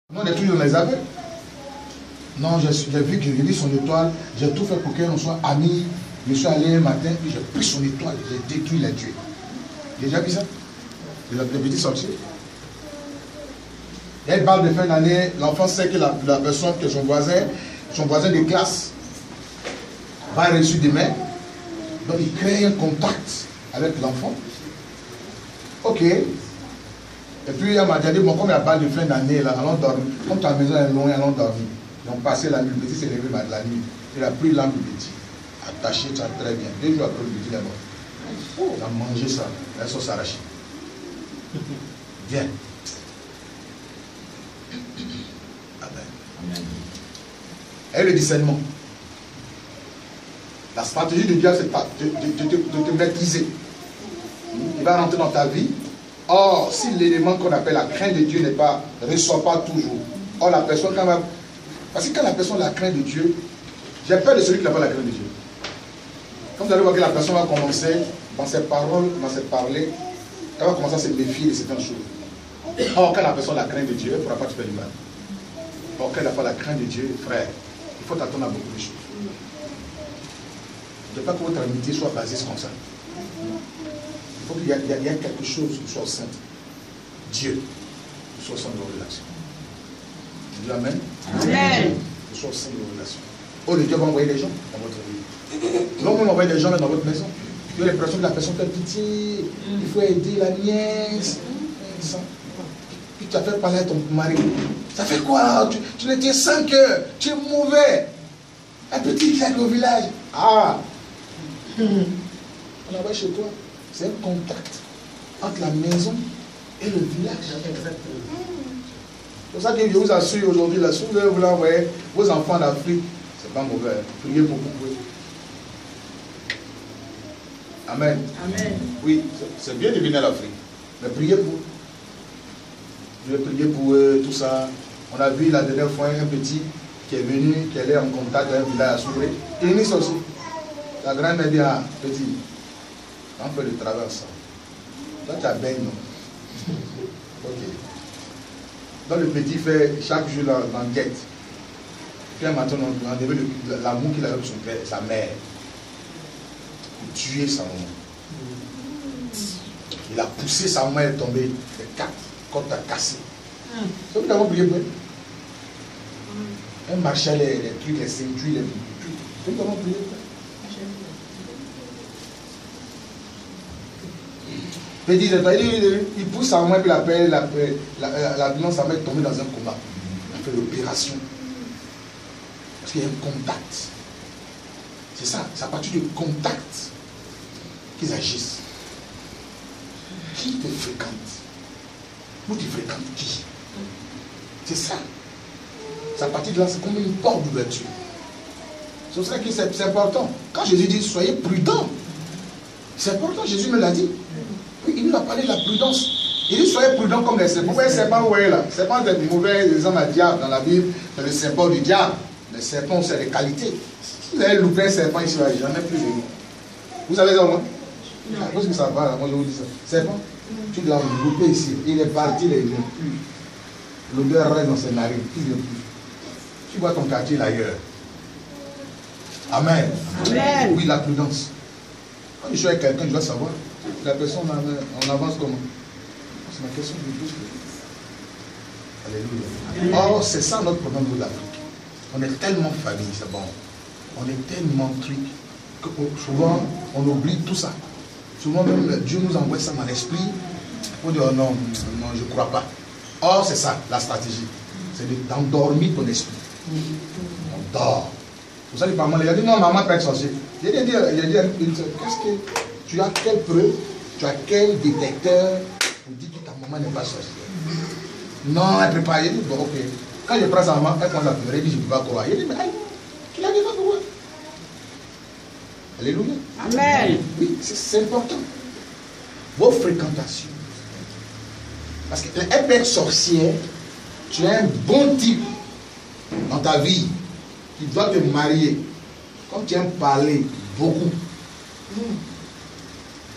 Non, on est toujours dans les aveux. Non, j'ai vu qu'il lit son étoile, j'ai tout fait pour qu'elle soit amie. Je suis allé un matin, puis j'ai pris son étoile, j'ai détruit les dieux. J'ai déjà vu ça? Les petits sorciers. Elle parle de fin d'année, l'enfant sait que la personne, que son voisin de classe va reçu demain. Donc il crée un contact avec l'enfant. Ok. Et puis elle m'a dit, bon, comme il y a balle de fin d'année, là, allons dormir. Comme ta maison est loin, allons dormir. Donc passé la nuit, le petit s'est levé la nuit. Il a pris l'âme du petit. Attaché ça très bien. 2 jours après, le petit est mort. Il a mangé ça. La sauce arrachée. Viens. Amen. Et le discernement. La stratégie de Dieu, c'est de te maîtriser. Il va rentrer dans ta vie. Or, si l'élément qu'on appelle la crainte de Dieu ne ressort pas toujours. Or, la personne, quand même. Parce que quand la personne a la crainte de Dieu, j'ai peur de celui qui n'a pas la crainte de Dieu. Quand vous allez voir que la personne va commencer, dans ses paroles, dans ses parler, elle va commencer à se méfier de certaines choses. Or, quand la personne a la crainte de Dieu, elle ne pourra pas te faire du mal. Or, quand elle n'a pas la crainte de Dieu, frère, il faut t'attendre à beaucoup de choses. Il ne faut pas que votre amitié soit basée comme ça. Il faut qu'il y ait quelque chose qui soit saint. Dieu, qui soit saint de vos relations. Dis amen. Amen. Qui soit saint de vos relations. Oh, le Dieu va envoyer des gens dans votre vie. Non, vous m'envoyez des gens dans votre maison. Vous avez l'impression que la personne fait pitié. Il faut aider la nièce. Puis tu as fait parler à ton mari. Ça fait quoi? Tu ne tiens sans cœur. Tu es mauvais. Un petit qui est au village. Ah! On va chez toi. C'est un contact entre la maison et le village. C'est pour ça que je vous assure aujourd'hui, si vous voulez envoyer vos enfants en Afrique, c'est pas mauvais. Priez pour vous. Amen. Amen. Oui, c'est bien de venir à l'Afrique. Mais priez pour eux. Je vais prier pour eux, tout ça. On a vu la dernière fois un petit qui est venu, qui est en contact avec un village à Soubré. Et Nice aussi. La grand-mère dit, ah, petit, on fait le travail ensemble. Toi, tu as bien, non? Ok. Donc le petit fait chaque jour l'enquête. Puis un matin, on a enlevé l'amour qu'il avait pour son père, sa mère. Il tuait sa maman. Il a poussé sa maman, elle est tombée. Les 4 côtes à cassé. C'est vous avez prié pour elle. Elle marchait les trucs, les ceintures, les trucs. C'est vous avez prié pour elle. Il pousse sa main et puis la violence, sa main est tombée dans un combat. Il a fait l'opération. Parce qu'il y a un contact. C'est ça, c'est à partir du contact qu'ils agissent. Qui te fréquente? Où tu fréquentes qui? C'est ça. C'est à partir de là, c'est comme une porte d'ouverture. C'est pour ça que c'est important. Quand Jésus dit soyez prudents, c'est important, Jésus me l'a dit. Il nous a parlé de la prudence. Il dit soyez prudents comme les serpents. Pourquoi les serpents, vous voyez là? Les serpents, c'est des mauvais exemples à diable dans la Bible. C'est le serpent du diable. Les serpents, c'est les qualités. Si vous avez loupé un serpent ici, il ne va jamais plus venir. Vous savez ça, moi? Non. Parce que ça va, là, moi je vous dis ça. Serpent, tu l'as loupé ici. Il est parti, il ne vient plus. L'odeur reste dans ses narines. Il ne vient plus. Tu vois ton quartier ailleurs. Amen. Amen. Oui, la prudence. Quand je suis avec quelqu'un, je dois savoir. La personne, on avance comment? C'est ma question du tout. Alléluia. Or, c'est ça notre problème de l'Afrique. On est tellement famille, c'est bon. On est tellement truc que souvent, on oublie tout ça. Souvent, même Dieu nous envoie ça dans l'esprit. On dit, oh non, non, je ne crois pas. Or, c'est ça, la stratégie. C'est d'endormir ton esprit. On dort. Pour ça, les parents, il a dit, non, maman peut être sorcière. Il a dit, qu'est-ce que tu as quelle preuve, tu as quel détecteur pour dire que ta maman n'est pas sorcière? Non, elle ne peut pas. Il dit, bon, ok. Quand je prends sa maman, elle commence à pleurer, elle dit, je ne peux pas croire. Il dit, mais tu l'as dit pas croire. Alléluia. Amen. Oui, c'est important. Vos fréquentations. Parce qu'un père sorcière, tu as un bon type dans ta vie qui doit te marier. Comme tu aimes parler beaucoup,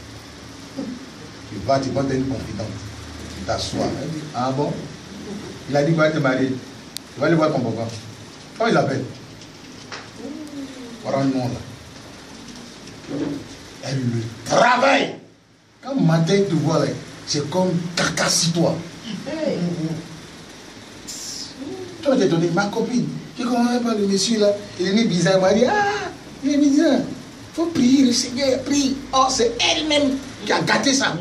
tu vas te une confidente. Tu t'assois. Ah bon? Il a dit, va te marier. Tu vas aller voir ton papa. Comment il l'appelle? Voilà un nom là. Elle le travaille. Quand matin tu vois là, c'est comme caca sur toi. Toi t'es donné ma copine. Je ne comprends pas le monsieur là. Il est né bizarre. Il m'a dit, ah, il est bizarre. Il faut prier le Seigneur, prie. Oh, c'est elle-même qui a gâté ça.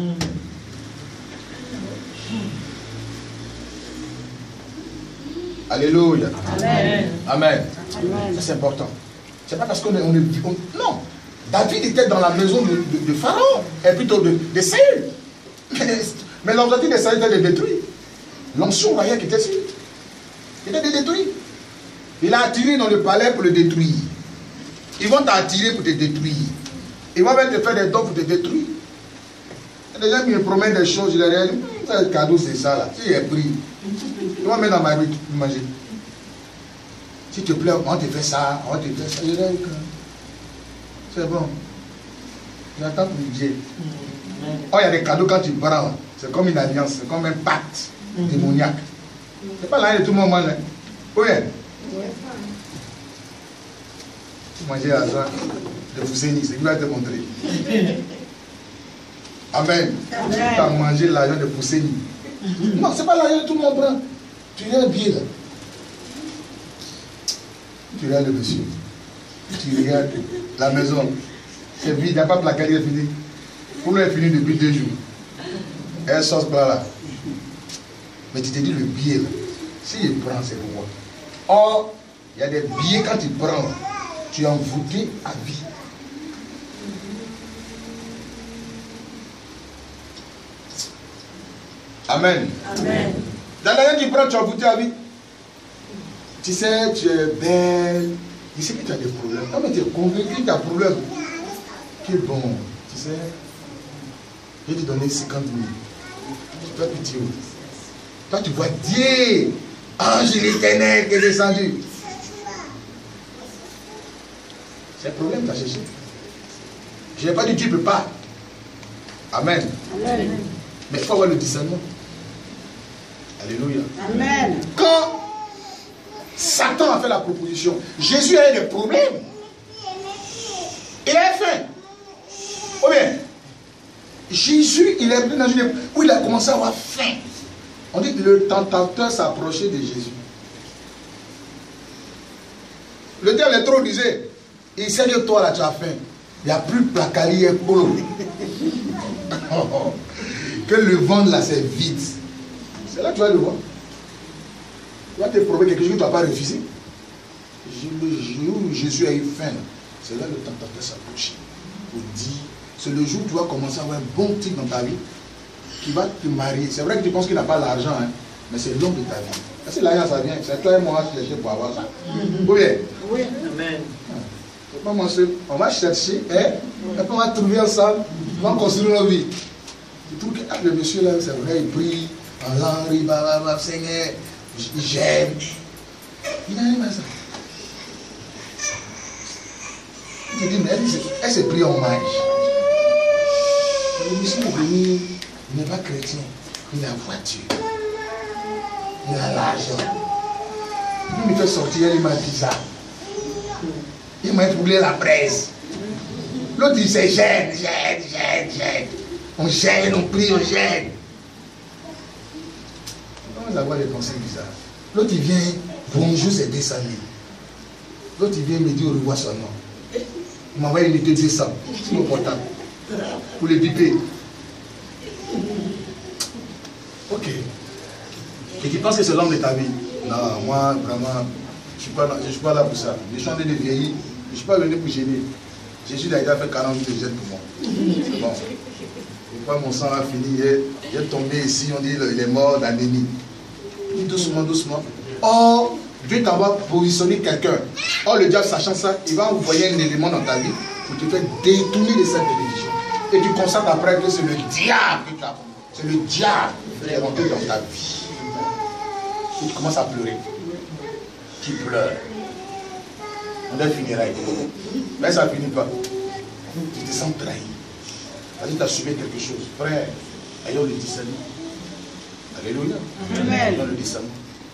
Alléluia. Amen. Amen. Amen. Ça c'est important. C'est pas parce qu'on est, non. David était dans la maison de Pharaon, et plutôt de Saül. Mais l'objectif de Saül était de détruire. L'onction royale qui était sur lui. Il était de détruire. Il a attiré dans le palais pour le détruire. Ils vont t'attirer pour te détruire. Ils vont même te faire des dons pour te détruire. Il y a des gens qui me promettent des choses, je leur dis, ce cadeau c'est ça là. Si j'ai pris, ils vont mettre dans ma vie pour manger. Si tu pleures, on te fait ça, on te fait ça. Je leur dis, c'est bon. J'attends pour Dieu. Oh, il y a des cadeaux quand tu prends. C'est comme une alliance, c'est comme un pacte démoniaque. C'est pas là de tout le monde. Hein. Oui. Tu manges l'argent de Fousseni, c'est qui va te montrer. Amen. Tu as mangé l'argent de Fousseni. Non, c'est pas l'argent que tout le monde prend. Tu regardes bien là. Tu regardes le monsieur. Tu regardes la maison. C'est vide, il n'y a pas de placard, il est fini. Pour lui, il est fini depuis 2 jours. Elle sort par là. Mais tu te dis le billet là. S'il prend, c'est pour moi. Or, il y a des billets quand tu prends, tu es envoûté à vie. Amen. Amen. Dans l'argent que tu prends, tu es envoûté à vie. Tu sais, tu es belle. Tu sais que tu as des problèmes. Non, mais tu es convaincu que tu as des problèmes. Qui est bon. Tu sais, je vais te donner 50 000. Tu fais pitié. Toi, tu vois Dieu, ange l'éternel qui est descendu. C'est un problème, tu as cherché. Je n'ai pas dit que tu ne peux pas. Amen. Amen. Mais il faut avoir le discernement. Alléluia. Amen. Quand Satan a fait la proposition, Jésus a eu des problèmes. Il a faim. Ou bien, Jésus, il est venu dans une époque où il a commencé à avoir faim. On dit que le tentateur s'approchait de Jésus. Le diable est trop disait, il sait que toi là tu as faim. Il n'y a plus de placali et polo. Que le ventre là c'est vide. C'est là que tu vas le voir. Tu vas te promettre quelque chose que tu ne vas pas refuser. Le jour où Jésus a eu faim, c'est là que le tentateur s'approche. Pour dire, c'est le jour où tu vas commencer à avoir un bon type dans ta vie qui va te marier. C'est vrai que tu penses qu'il n'a pas l'argent, hein, mais c'est l'homme de ta vie. Parce que l'argent, ça vient. C'est toi et moi qui cherchons pour avoir ça. Ou bien? Oui. Amen. On va chercher, hein? Après on va trouver ensemble, on va construire nos vies. Je trouve que le monsieur là, c'est vrai, il prie en langue, il va, Seigneur, j'aime. Il n'arrive à ça. Il te dit, mais elle s'est pris en hommage. Le monsieur est venu, il n'est pas chrétien, il a la voiture, il a l'argent. Il me fait sortir, il m'a dit ça. Il m'a troublé la presse. L'autre il se gêne. On gêne, on prie, on gêne. On va avoir des pensées bizarres. L'autre il vient, bonjour, c'est 200 000. L'autre il vient me dire au revoir son nom. Il m'a envoyé une unité 200 sur mon portable. Pour les biper. Ok. Et tu penses que c'est l'homme de ta vie? Non, moi, vraiment, je ne suis pas là pour ça. Je suis en train de vieillir. Je ne suis pas venu pour gêner. Jésus a fait 40 jours de gêne pour moi. C'est bon. Et pas mon sang a fini. Il est tombé ici, on dit il est mort d'anémie. Doucement, doucement. Or, Dieu t'envoie positionner quelqu'un. Or, le diable, sachant ça, il va envoyer un élément dans ta vie pour te faire détourner de cette bénédiction. Et tu constates après que c'est le diable qui t'a. C'est le diable qui est rentré dans ta vie. Et tu commences à pleurer. Tu pleures. On est funérailles. Mais ça ne finit pas. Tu te sens trahi. Parce que tu as subi quelque chose. Frère, ayons le discernement. Alléluia. Amen. Ayons le discernement.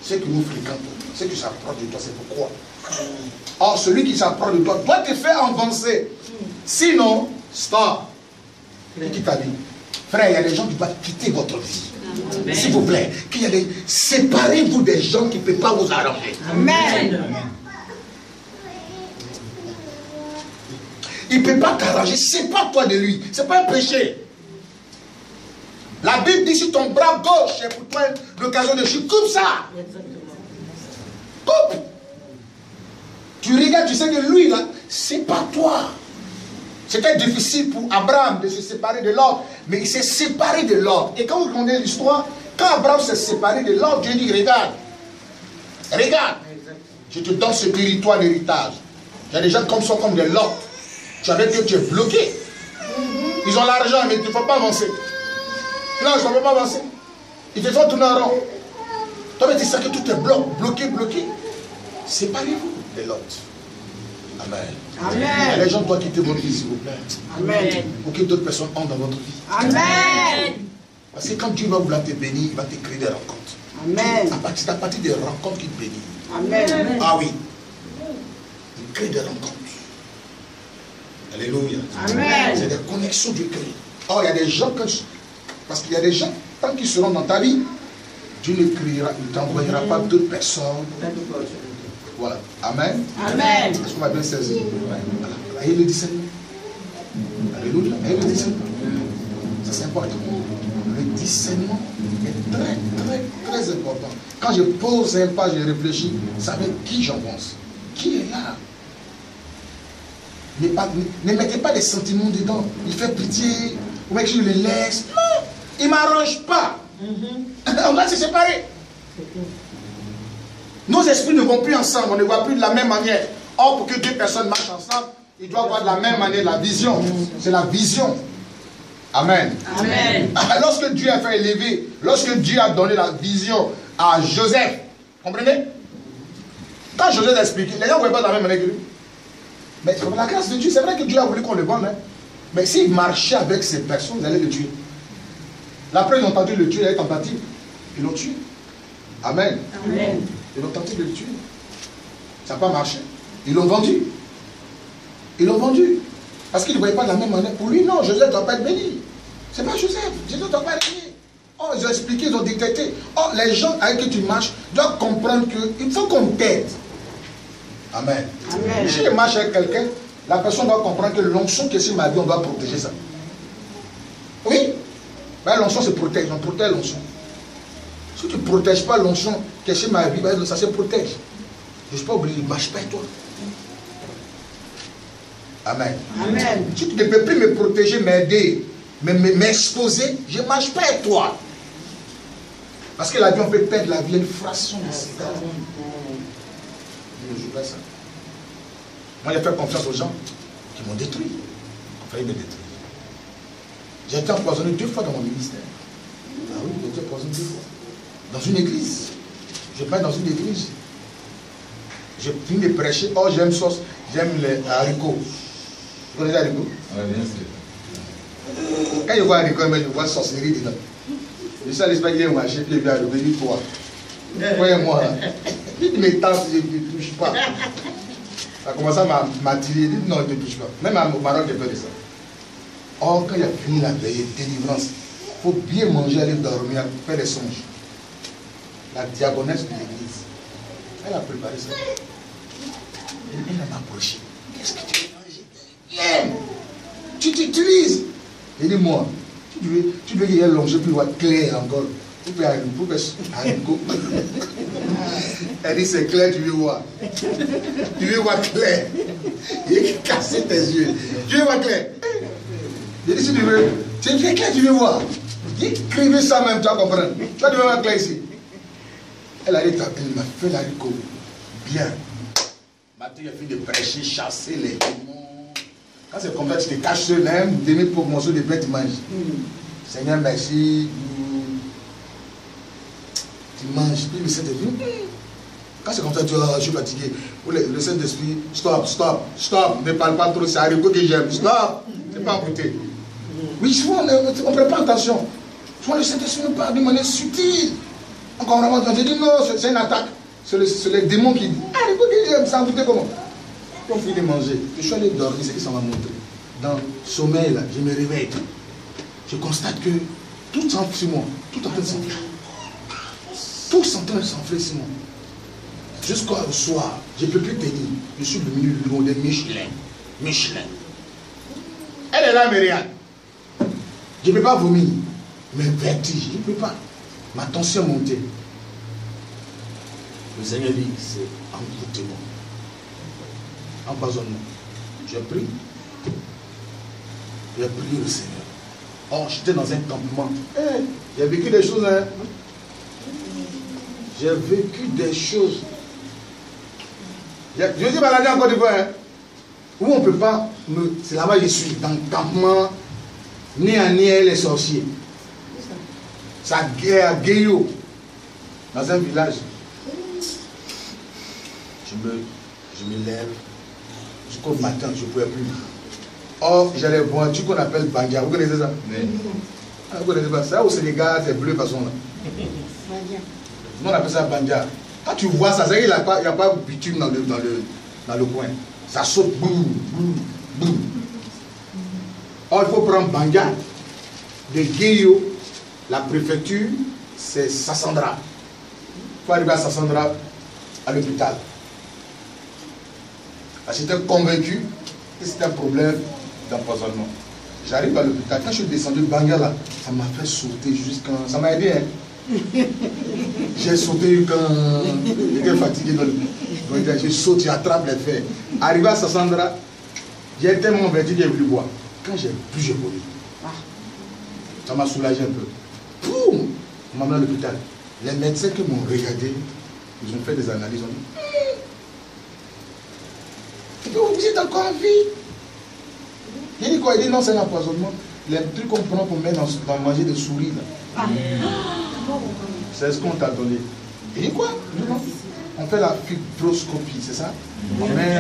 ceux que nous fréquentons, ceux qui s'approchent de toi, c'est pourquoi. Or, celui qui s'approche de toi doit te faire avancer. Sinon, stop. Quitte ta vie. Frère, il y a des gens qui doivent quitter votre vie. S'il vous plaît, séparez-vous des gens qui ne peuvent pas vous arranger. Amen. Il ne peut pas t'arranger, sépare-toi de lui. Ce n'est pas un péché. La Bible dit si ton bras gauche est pour toi l'occasion de chute, coupe ça. Coupe. Tu regardes, tu sais que lui, là, sépare-toi. C'était difficile pour Abraham de se séparer de l'ordre, mais il s'est séparé de l'ordre. Et quand vous regardez l'histoire, quand Abraham s'est séparé de l'ordre, Dieu dit, regarde, regarde, je te donne ce territoire d'héritage. Il y a des gens comme ça, comme des lords. Tu avais que tu es bloqué. Ils ont l'argent, mais il ne faut pas avancer. Non, ils ne peuvent pas avancer. Ils te font tourner en rond. Toi, tu sais que tout est bloqué. Séparez-vous de l'autre. Amen. Amen. Les gens doivent quitter votre vie, s'il vous plaît. Amen. Pour que d'autres personnes entrent dans votre vie. Amen. Parce que quand Dieu va vouloir te bénir, il va te créer des rencontres. Amen. C'est à partir des rencontres qu'il te bénit. Amen. Ah oui. Il crée des rencontres. Alléluia. Amen. C'est des connexions Dieu crée. Or, il y a des gens, parce qu'il y a des gens, tant qu'ils seront dans ta vie, Dieu ne créera, il ne t'envoyera pas d'autres personnes. Voilà. Amen. Amen. Est-ce qu'on va bien saisir? Voilà. Ayez le discernement. Alléluia. Ayez le discernement. Ça, c'est important. Le discernement est très important. Quand je pose un pas, je réfléchis, ça avec qui j'avance. Qui est là? Ne mettez pas des sentiments dedans. Il fait pitié. Ou que je le laisse. Non, il ne m'arrange pas. On va se séparer. Nos esprits ne vont plus ensemble. On ne voit plus de la même manière. Or, pour que deux personnes marchent ensemble, ils doivent avoir de la même manière la vision. C'est la vision. Amen. Amen. Lorsque Dieu a fait élever, lorsque Dieu a donné la vision à Joseph, comprenez? Quand Joseph a expliqué, les gens ne voyaient pas de la même manière que lui. Mais c'est la grâce de Dieu, c'est vrai que Dieu a voulu qu'on le vende. Hein? Mais s'il marchait avec ces personnes, ils allaient le tuer. Après, ils ont tenté de le tuer, il y a eu tentative. Ils l'ont tué. Amen. Amen. Ils ont tenté de le tuer. Ça n'a pas marché. Ils l'ont vendu. Ils l'ont vendu. Parce qu'ils ne voyaient pas de la même manière. Pour lui, non, Joseph ne doit pas être béni. Ce n'est pas Joseph. Joseph ne doit pas être béni. Oh, ils ont expliqué, ils ont détecté. Oh, les gens avec qui tu marches doivent comprendre qu'il faut qu'on t'aide. Amen. Amen. Si je marche avec quelqu'un, la personne doit comprendre que l'onction qui est sur ma vie, on doit protéger ça. Oui. Ben, l'onction se protège. On protège l'onction. Si tu ne protèges pas l'onction qui est sur ma vie, ben, ça se protège. Je ne suis pas obligé, ne marche pas avec toi. Amen. Amen. Si tu ne peux plus me protéger, m'aider, m'exposer, je ne marche pas avec toi. Parce que la vie, on peut perdre la vie, une fraction de cigare. Je ne joue pas ça. Moi, j'ai fait confiance aux gens qui m'ont détruit. Ont failli me détruire. J'ai été empoisonné 2 fois dans mon ministère. Ah oui, j'ai été empoisonné 2 fois. Dans une église. Je pars dans une église. Je finis de prêcher. Oh, j'aime sauce. J'aime les haricots. Vous connaissez les haricots? Oui, bien sûr. Quand je vois haricots, je vois sorcellerie dedans. Je suis à l'Espagne, il marché, puis il vient de venir toi. Voyez-moi là. Il me tente, je ne touche pas. Ça a commencé à m'attirer. Il dit non, je ne touche pas. Même au Maroc, j'ai fait de ça. Or, quand il a fini la veille, délivrance, il faut bien manger, aller dormir, faire des songes. La diagonesse de l'église. Elle a préparé ça. Elle m'a approché. Qu'est-ce que tu veux manger? Tu t'utilises. Il dit moi, tu veux qu'il y ait l'onge plus clair encore. Pour faire haricot. Elle dit c'est clair, tu veux voir. Tu veux voir clair. Il a cassé tes yeux. Tu veux voir clair. Il dit si tu veux, c'est clair, tu veux voir. Écrivez ça même, tu vas comprendre. Tu vas devoir voir clair ici. Elle a dit, elle m'a fait l'haricot. Bien. Maintenant, il a fini de prêcher, chasser les démons. Quand c'est comme ça, tu te caches sur l'âme, demi pour morceau de pain, tu manges. Seigneur, merci. Tu manges. Puis le Saint-Esprit. Quand c'est comme ça, tu dis, je suis fatigué. Le Saint-Esprit, stop. Ne parle pas trop, c'est haricot que j'aime. Stop. C'est pas embouté. Oui, souvent, on ne prend pas attention. Souvent, le Saint-Esprit nous parle d'une manière subtile. Encore vraiment, j'ai dit non, c'est une attaque. C'est les démons qui disent. Ah, écoute, j'aime ça, goûter comment? Quand on finit de manger, je suis allé dormir, c'est que ça m'a montré. Dans le sommeil, là, je me réveille. Je constate que tout s'enfle sur moi. Tout est en train de s'enfler. Tout est en train de s'enfler sur moi. Jusqu'au soir, je ne peux plus tenir. Je suis devenu le bureau de Michelin. Michelin. Elle est là, Myriam. Je ne peux pas vomir. Mais vertige, je ne peux pas. Ma tension est montée. Le Seigneur dit, c'est engloutement. Empoisonnement. J'ai prié. J'ai prié le Seigneur. Oh, j'étais dans un campement. Hey, j'ai vécu des choses. Hein? J'ai vécu des choses. Je suis baladé en Côte d'Ivoire. Hein? Où on ne peut pas me. C'est là-bas que je suis, dans le campement. Ni à ni les sorciers. Ça guerre à Guéyo. Dans un village. Je me lève. Jusqu'au matin, je ne pouvais plus. Or, j'allais voir un truc qu'on appelle Bandia. Vous connaissez ça? Ah, vous connaissez pas ça? Au Sénégal, c'est bleu façon là. Nous, on appelle ça Bandia. Quand tu vois ça, c'est qu'il n'y a pas de bitume dans le coin. Ça saute, boum, boum, boum. Or, il faut prendre Bandia. De Guéyo, la préfecture, c'est Sassandra. Il faut arriver à Sassandra, à l'hôpital. J'étais convaincu que c'était un problème d'empoisonnement. J'arrive à l'hôpital. Quand je suis descendu de Bangia là, ça m'a fait sauter jusqu'à. Ça m'a aidé, hein. J'ai sauté quand j'étais fatigué dans le. Je saute, j'attrape les fers. Arrivé à Sassandra, j'ai tellement vertige que j'ai voulu boire. Quand j'ai bu, j'ai vomi. Ça m'a soulagé un peu. Poum! On m'a mis à l'hôpital. Les médecins qui m'ont regardé, ils ont fait des analyses, ils ont dit. Vous êtes encore en vie. Il dit quoi? Il dit non, c'est un empoisonnement. Les trucs qu'on prend pour mettre dans manger des souris. C'est ce qu'on t'a donné. Il dit quoi? Non. On fait la fibroscopie, c'est ça? On met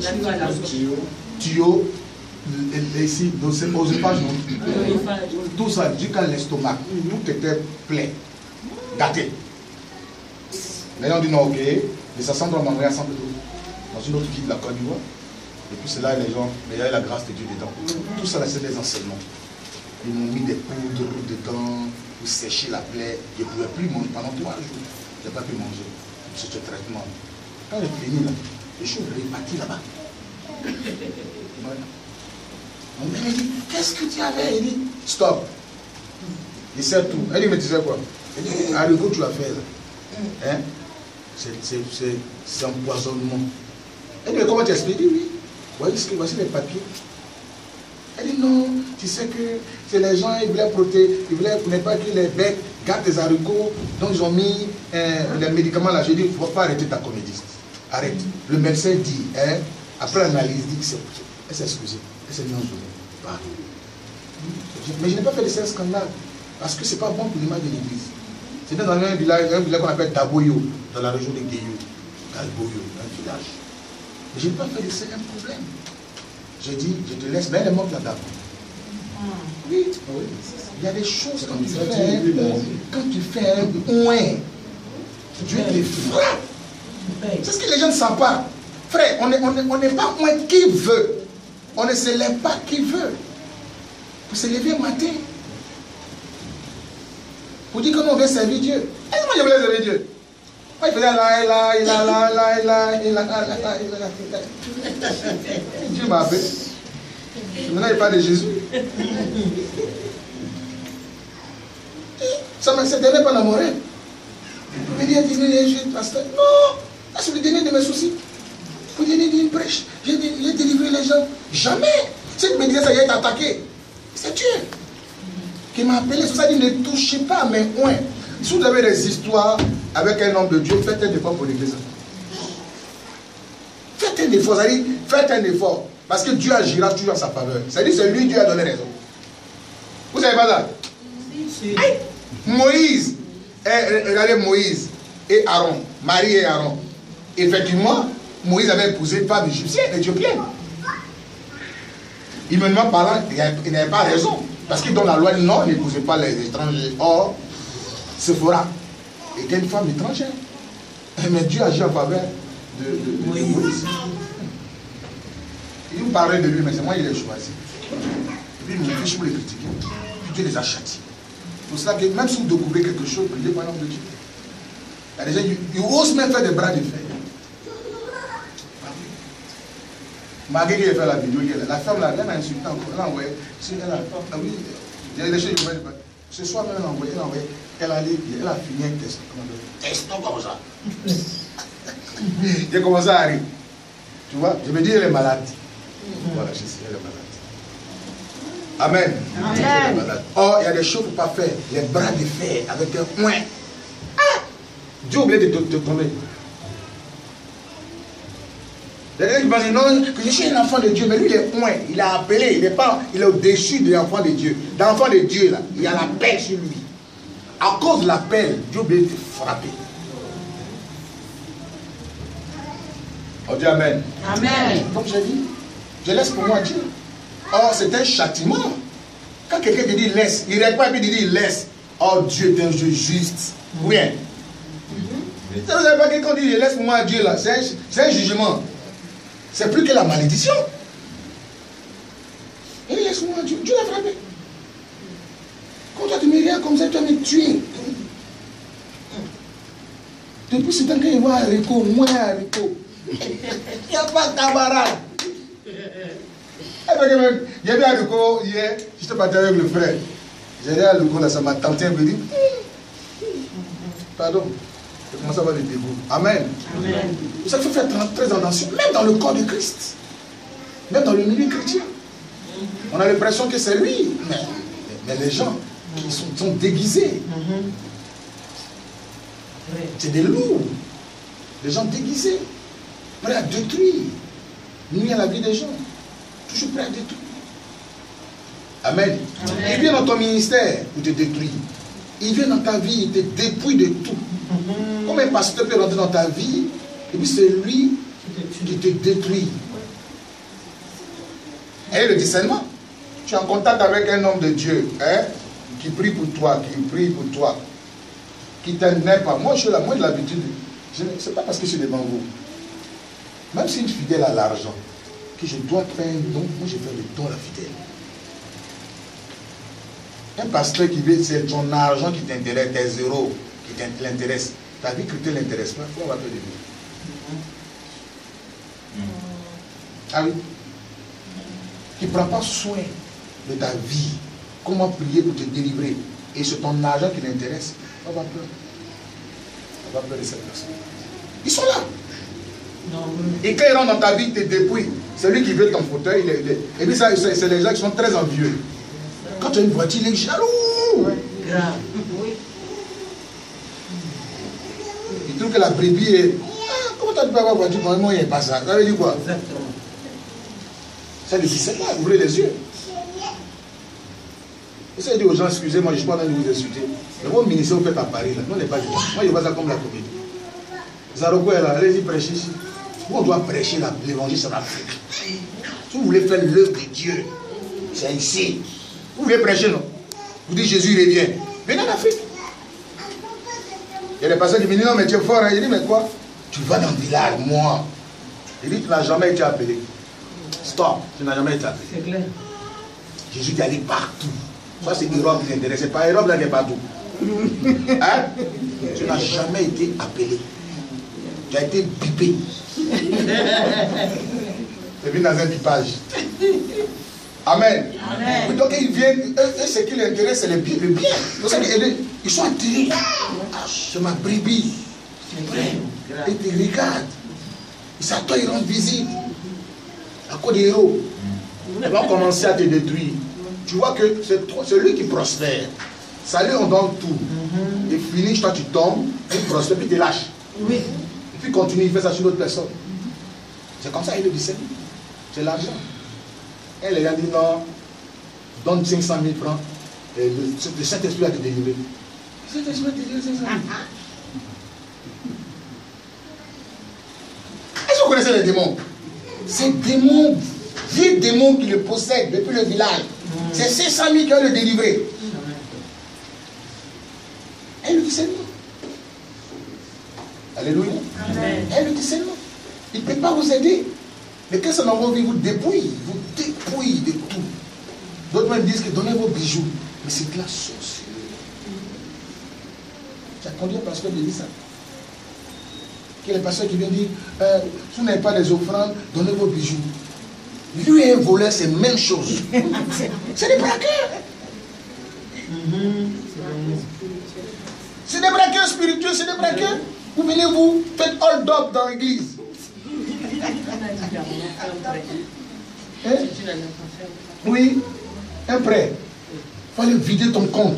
tuyau, ici, aux éphages, tout ça, jusqu'à l'estomac. Tout était plein, gâté. Là, on dit non, ok. Mais ça semble m'envoyer à 100 dans une autre ville de la Côte d'Ivoire. Et puis c'est là les gens, mais il y a la grâce de Dieu dedans. Tout ça, c'est des enseignements. Ils m'ont mis des poudres dedans pour sécher la plaie. Je ne pouvais plus manger pendant 3 jours. Je n'ai pas pu manger. C'est ce traitement. Quand j'ai fini là, je suis reparti là-bas. Voilà. Mon mère dit, qu'est-ce que tu avais? Il dit, stop. Il sait tout. Elle dit, mais tu sais quoi? Il dit, haricot, tu as fait là. Hein? C'est un empoisonnement. Elle dit, mais comment tu expliques? Il dit, oui. Voici les papiers. Elle dit, non, tu sais que c'est les gens, ils voulaient protéger, ils voulaient ne pas que les becs gardent des haricots, donc ils ont mis les médicaments là. Je dis, il ne faut pas arrêter ta comédie. Arrête. Le médecin dit, hein, après l'analyse, dit que c'est. Elle s'est excusée. Elle s'est mise en journée. Mais je n'ai pas fait de ces scandales, parce que ce n'est pas bon pour l'image de l'église. C'était dans un village qu'on appelle Daboyo, dans la région de Guéyo. Daboyo, un village. Mais je n'ai pas fait de ça un problème. J'ai dit, je te laisse, mais elle est morte là-bas. Oui, il y a des choses quand tu fais un oin, Dieu te frappe. C'est ce que les gens ne savent pas. Frère, on n'est pas oin qui veut. On ne se lève pas qui veut. Pour se lever matin. Pour dire que nous on veut servir Dieu. Est-ce que moi je voulais servir Dieu? Moi je faisais Dieu m'a appelé. Maintenant il parle de Jésus. Ça ne s'était pas enamoré. Il me dit, pasteur. Non, c'est le dernier de mes soucis. Pour donner une prêche, j'ai délivré les gens. Jamais. Si tu me disais ça, il a été attaqué. C'est Dieu qui m'a appelé. C'est pour ça qu'il ne touchez pas à mes oins. Si vous avez des histoires avec un homme de Dieu, faites un effort pour l'église. Faites un effort, c'est-à-dire, faites un effort. Parce que Dieu agira toujours en sa faveur. C'est-à-dire, c'est lui Dieu a donné raison. Vous savez pas ça? Si. Moïse, regardez Moïse et Aaron, Marie et Aaron. Effectivement, Moïse avait épousé une femme éthiopienne. Humainement parlant, il n'avait pas raison. Parce que dans la loi, non, n'épousez pas les étrangers. Or, Sephora, était une femme étrangère. Mais Dieu agit en faveur de Moïse. Il nous parlait de lui, mais c'est moi qui l'ai choisi. Et puis il m'a fait pour les critiquer. Puis Dieu les a châtiés. C'est pour cela que même si vous découvrez quelque chose, priez par l'homme de Dieu. Il y a des gens qui osent même faire des bras de fer. Malgré qu'il ait fait la vidéo, la femme là, elle a insulté encore. Elle a envoyé. Oui, il y a des choses qui vont être. Ce soir même, elle a envoyé. Elle a fini un test. Teston comme ça. J'ai commencé à rire. Tu vois, je me dis, elle est malade. Voilà, je sais, elle est malade. Amen. Amen. Or, il y a des choses qu'il ne faut pas faire. Les bras de fer avec un point. Ah! Dieu a oublié de te tomber. Les gens qui non, que je suis un enfant de Dieu, mais lui il est point, il a appelé, il est au-dessus de l'enfant de Dieu. Dans l'enfant de Dieu, là, il y a l'appel sur lui. À cause de l'appel, Dieu a oublié de te frapper. On dit Amen. Amen. Comme j'ai dit, je laisse pour moi Dieu. Or, c'est un châtiment. Quand quelqu'un te dit laisse, il ne répond pas et puis il dit laisse. Oh, Dieu est un Dieu juste. Oui. Ça ne veut pas que quand il dit laisse pour moi Dieu, là, c'est un jugement. C'est plus que la malédiction. Il dit laisse-moi Dieu. Dieu l'a frappé. Quand toi tu me regardes comme ça, tu vas me tuer. Depuis ce temps qu'il voit un haricot, moi un haricot. Il n'y a pas de camarade. J'ai vu un haricot hier, j'étais parti avec le frère. J'ai dit à haricot là, ça m'a tenté, elle me dit pardon, j'ai commencé à avoir des dégoûts. Amen. Amen. Ça faut faire très attention, même dans le corps de Christ, même dans le milieu chrétien. On a l'impression que c'est lui, mais les gens qui sont déguisés, c'est des loups, des gens déguisés, prêts à détruire, nuire à la vie des gens, toujours prêts à détruire. Amen. Amen. Il vient dans ton ministère pour te détruire. Il vient dans ta vie, il te dépouille de tout. Comme un pasteur peut rentrer dans ta vie, et puis c'est lui qui te détruit. Et le discernement. Tu es en contact avec un homme de Dieu, hein, qui prie pour toi, qui t'aime pas. Moi, je suis là, moi, j'ai l'habitude. Ce n'est pas parce que je suis devant vous. Même si une fidèle a l'argent, que je dois faire un don, moi, je fais le don à la fidèle. Un pasteur qui veut, c'est ton argent qui t'intéresse, tes euros qui t'intéressent. Ta vie chrétienne ne l'intéresse pas, on va te le dire. Ah oui. Qui ne prend pas soin de ta vie. Comment prier pour te délivrer. Et c'est ton argent qui l'intéresse. On va peur. On va peur de cette personne. Ils sont là. Non. Et quand ils rentrent dans ta vie, ils te dépouillent. C'est lui qui veut ton fauteuil. Et puis ça, c'est les gens qui sont très envieux. Quand tu as une voiture, il est jaloux. Grave. Oui. Il trouve que la brebis est... Ah, comment tu peux avoir une voiture? Moi, il n'y a pas ça. Ça veut dire quoi? Exactement. Ça ne dit pas. Ouvrez les yeux. Vous savez dire aux gens, excusez-moi, je ne suis pas en train de vous insulter. Mais mon ministère, vous faites à Paris, là. Nous, on n'est pas du tout. Moi, je vois ça comme la comédie. Zaroko est là, allez-y prêcher ici. Nous, on doit prêcher l'évangile sur l'Afrique. Si vous voulez faire l'œuvre de Dieu, c'est ici. Vous voulez prêcher, non? Vous dites Jésus revient. Venez en Afrique. Il y a des personnes qui me disent non, mais tu es fort. Hein. Il dit, mais quoi? Tu vas dans le village, moi. Il dit, tu n'as jamais été appelé. Stop, tu n'as jamais été appelé. C'est clair. Jésus est allé partout. Ça, c'est Europe qui t'intéresse. C'est pas Europe là qui est partout. Hein? Tu n'as jamais été appelé. Tu as été bipé. Tu es venu dans un bipage. Amen. Amen. Donc ils viennent, eux, ce qui les intéresse, c'est le bien. Ils sont attirés. C'est ma brebis. Ils te regardent. Ils s'attendent, ils rendent visite. À quoi des héros? Ils vont commencer à te détruire. Tu vois que c'est lui qui prospère. Salut, on donne tout. Et finish, toi tu tombes, il prospère, puis tu lâches. Oui. Et puis continue, il fait ça sur d'autres personnes. C'est comme ça, il le disait. C'est l'argent. Et les gars disent non, donne 500 000 francs. Et le Saint-Esprit va te délivrer. Le Saint-Esprit va te délivrer 500 000 francs. Est-ce que vous connaissez les démons? C'est démons, vieux démons qui le possèdent depuis le village. C'est 500 000 qui vont le délivrer. Et le discernement. Alléluia. Amen. Et le discernement. Il ne peut pas vous aider. Mais quand ça dans vos vies vous dépouille de tout. D'autres même disent que donnez vos bijoux. Mais c'est de la sorcellerie. Tu as conduit un pasteur qui dit ça. Quel est le pasteur qui vient dire si vous n'avez pas les offrandes, donnez vos bijoux. Lui et un voleur, c'est la même chose. C'est des braqueurs. C'est des braqueurs spirituels, c'est des braqueurs. Vous venez, vous faites hold up dans l'église. Hein? Oui, un prêt. Il faut aller vider ton compte.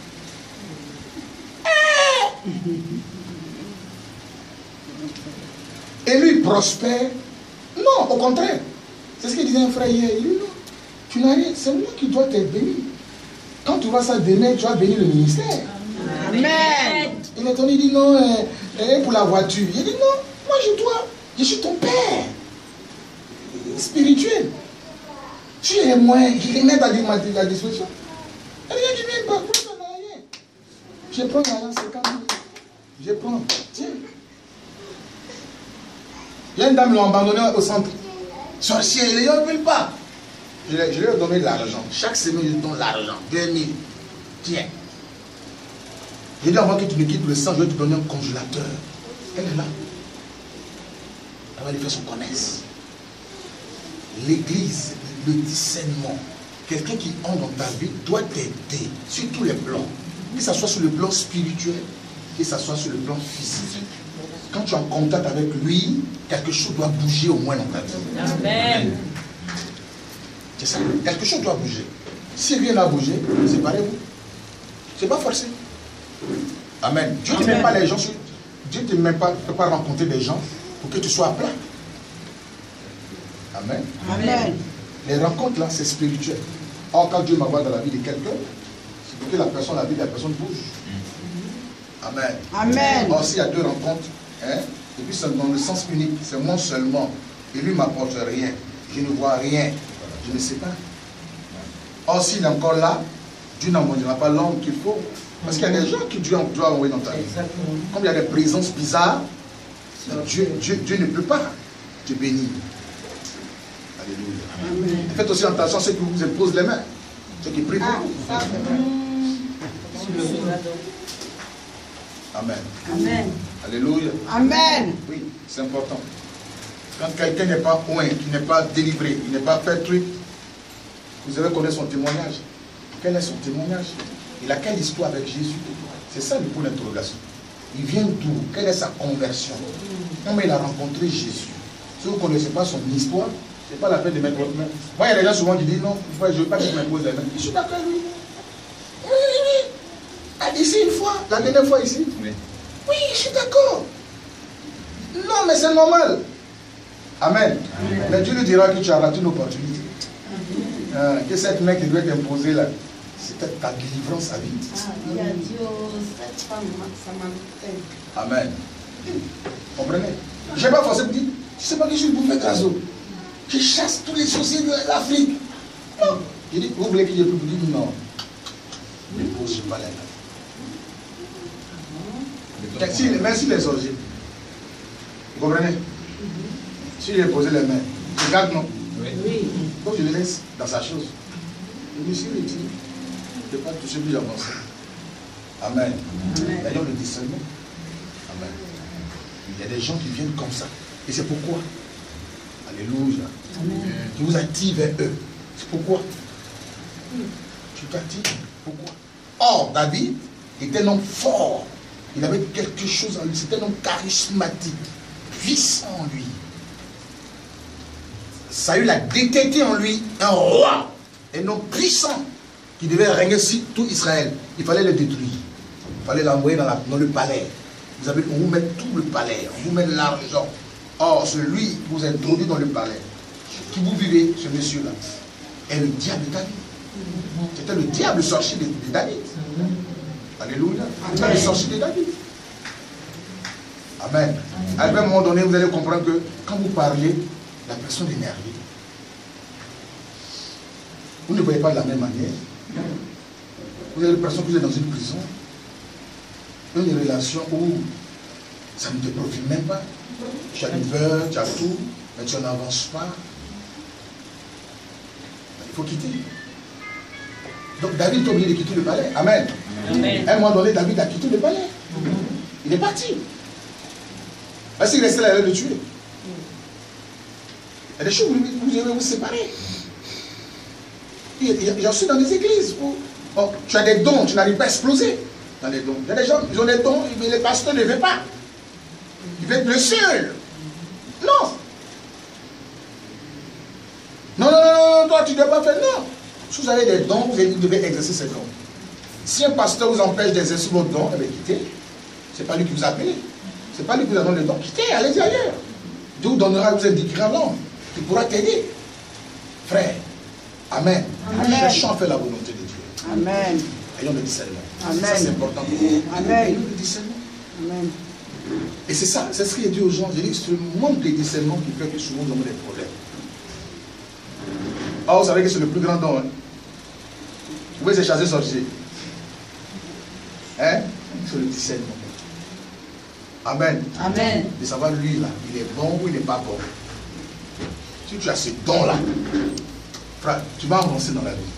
Et lui prospère. Non, au contraire. C'est ce qu'il disait un frère hier. Il dit non, tu n'as rien, c'est moi qui dois te bénir. Quand tu vois ça demain, tu vas bénir le ministère. Amen. Il est tombé, il dit non, pour la voiture. Il dit non, moi je suis ton père. Spirituel. Tu es moins, il est mettre à la disposition. Il dit même pas, pour ça, rien. Je prends l'argent, 50 000. Je prends, tiens. Il y a une dame qui l'a abandonné au centre. Sorcier, les gens ne veulent pas. Je lui ai donné de l'argent. Chaque semaine, je lui donne l'argent. 2000. Tiens. J'ai dit avant que tu me quittes le sang, je vais te donner un congélateur. Elle est là. Elle va lui faire son commerce. L'église, le discernement. Quelqu'un qui entre dans ta vie doit t'aider sur tous les plans. Que ce soit sur le plan spirituel, que ce soit sur le plan physique. Quand tu es en contact avec lui, quelque chose doit bouger au moins dans ta vie. Amen. C'est ça. Quelque chose doit bouger. Si rien n'a bougé, séparez-vous. C'est pas forcé. Amen. Dieu ne met pas les gens sur. Dieu ne te peut pas rencontrer des gens pour que tu sois à plat. Amen. Amen. Les rencontres là, c'est spirituel. Or, quand Dieu m'envoie dans la vie de quelqu'un, c'est pour que la vie de la personne bouge. Amen. Amen. Or, s'il y a deux rencontres, hein, et puis c'est dans le sens unique, c'est moi seulement, et lui ne m'apporte rien, je ne vois rien, je ne sais pas. Or, s'il est encore là, Dieu n'envoiera pas l'homme qu'il faut. Parce qu'il y a des gens que Dieu doit envoyer dans ta vie. Comme il y a des présences bizarres, Dieu ne peut pas te bénir. Alléluia. Amen. Faites aussi attention à ceux qui vous imposent les mains. Ceux qui prient pour vous. Amen. Amen. Alléluia. Amen. Oui, c'est important. Quand quelqu'un n'est pas oint, qui n'est pas délivré, il n'est pas fait truc, vous avez connaître son témoignage. Quel est son témoignage? Il a quelle histoire avec Jésus? C'est ça le point d'interrogation. Il vient d'où? Quelle est sa conversion? Comment il a rencontré Jésus? Si vous ne connaissez pas son histoire, ce n'est pas la peine de mettre votre main. Moi, il y a des gens souvent qui disent non, je ne veux pas que je m'impose les mains. Je suis d'accord, oui. Oui. A dit ici une fois, la dernière fois ici. Oui, je suis d'accord. Non, mais c'est normal. Amen. Mais Dieu lui dira que tu as raté une opportunité. Que cette main qui doit t'imposer là, c'était ta délivrance à vie. Il a dit cette femme, ça m'a. Amen. Comprenez? Je n'ai pas forcé pour dire, tu sais pas que je suis bouffé gazo. Je chasse tous les sorciers de l'Afrique. Non. Je dis, vous voulez que je vous dise non. Ne pose pas les mains. Merci les sorciers. Vous comprenez? Si j'ai posé les mains, je garde non. Oui. Donc je le laisse dans sa chose. Je me suis retiré. Je ne vais pas toucher plus avancé. Amen. D'ailleurs, le discernement. Amen. Il y a des gens qui viennent comme ça. Et c'est pourquoi. Alléluia. Tu vous attires vers eux. C'est pourquoi. Tu t'attires. Pourquoi? Or, David était un homme fort. Il avait quelque chose en lui. C'était un homme charismatique. Puissant en lui. Saül a détecté en lui un roi. Un homme puissant. Qui devait régner sur tout Israël. Il fallait le détruire. Il fallait l'envoyer dans le palais. Vous avez, on vous met tout le palais. On vous met l'argent. Or, celui qui vous introduit dans le palais, qui vous vivez, ce monsieur-là, est le diable de David. C'était le diable sorcier de David. Alléluia. C'était le sorcier de David. Amen. À un moment donné, vous allez comprendre que quand vous parlez, la personne est énervée. Vous ne voyez pas de la même manière. Vous avez une personne qui est dans une prison, une relation où Ça ne te profite même pas. Tu as du beurre, tu as tout, mais tu n'avances pas. Il faut quitter. Donc David est obligé de quitter le palais. Amen. Amen. À un moment donné, David a quitté le palais. Il est parti. Parce qu'il restait là, il allait le tuer. Il y a des choses où vous devez vous séparer. Il y a aussi dans les églises où tu as des dons, tu n'arrives pas à exploser dans les dons. Il y a des gens, ils ont des dons, mais les pasteurs ne veulent pas. Ils veulent être le seul. Non. Non, toi tu ne dois pas faire. Non. Si vous avez des dons, vous devez exercer ces dons. Si un pasteur vous empêche d'exercer votre don, eh bien quittez. Ce n'est pas lui qui vous a appelé. Ce n'est pas lui qui vous a donné le don. Quittez, allez-y ailleurs. Dieu vous donnera, vous indiquera l'homme qui pourra t'aider. Frère, amen. Cherchons à faire la volonté de Dieu. Amen. Ayons le discernement. Amen. Ça c'est important pour nous. Amen. Ayons le discernement. Amen. Et c'est ça, c'est ce qu'il dit aux gens. J'ai dit, c'est le manque de discernement qui fait que souvent nous avons des problèmes. Ah, vous savez que c'est le plus grand don. Hein? Vous pouvez se chasser sorcier. Hein? C'est le discernement. Amen. Amen. De savoir lui là, il est bon ou il n'est pas bon. Si tu as ce don là, frère, tu vas avancer dans la vie.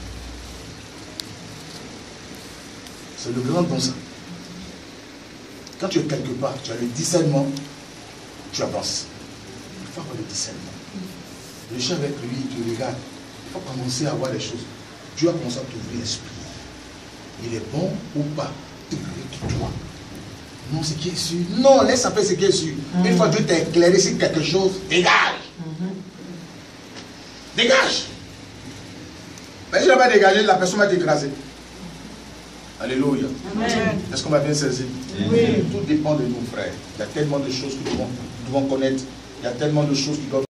C'est le grand don ça. Quand tu es quelque part, tu as le discernement, tu avances. Il faut avoir le discernement. Le chien avec lui, tu regardes. Il faut commencer à voir les choses. Dieu a commencé à t'ouvrir l'esprit. Il est bon ou pas. Toi. Non, ce qui est sûr. Non, laisse faire ce qui est sûr. Une fois que Dieu t'a éclairé sur quelque chose, dégage. Dégage. Mais si tu n'as pas dégagé, la personne va t'écraser. Alléluia. Amen. Est-ce qu'on va bien saisir? Oui. Tout dépend de nous, frères. Il y a tellement de choses que nous devons connaître. Il y a tellement de choses qui doivent